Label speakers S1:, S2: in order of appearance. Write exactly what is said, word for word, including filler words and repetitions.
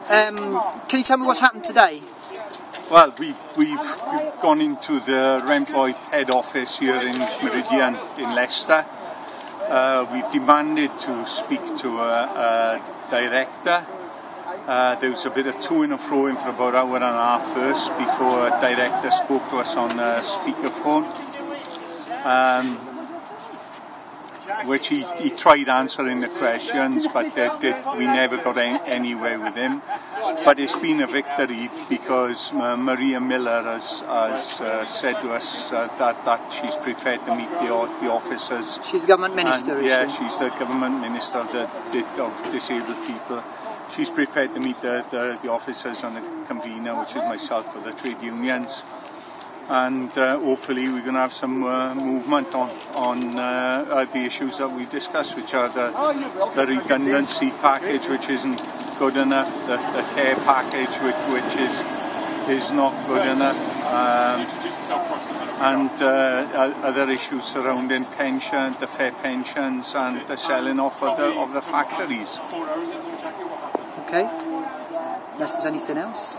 S1: Um, can you tell me what's happened today?
S2: Well, we, we've, we've gone into the Remploy head office here in Meridian in Leicester. Uh, we've demanded to speak to a, a director. Uh, there was a bit of to and fro in for about an hour and a half first before a director spoke to us on the speakerphone, um, which he, he tried answering the questions, but they, they, we never got any, anywhere with him. But it's been a victory because uh, Maria Miller has, has uh, said to us uh, that, that she's prepared to meet the, the officers.
S1: She's the government minister,
S2: and,
S1: is
S2: yeah,
S1: she?
S2: she's the government minister of, the, of disabled people. She's prepared to meet the, the, the officers and the convener, which is myself, for the trade unions. And uh, hopefully we're going to have some uh, movement on, on uh, uh, the issues that we discussed, which are the, the redundancy package, which isn't good enough, the, the care package, which, which is, is not good enough, um, and uh, other issues surrounding pension, the fair pensions, and the selling off of the, of the factories.
S1: Okay, unless there's anything else.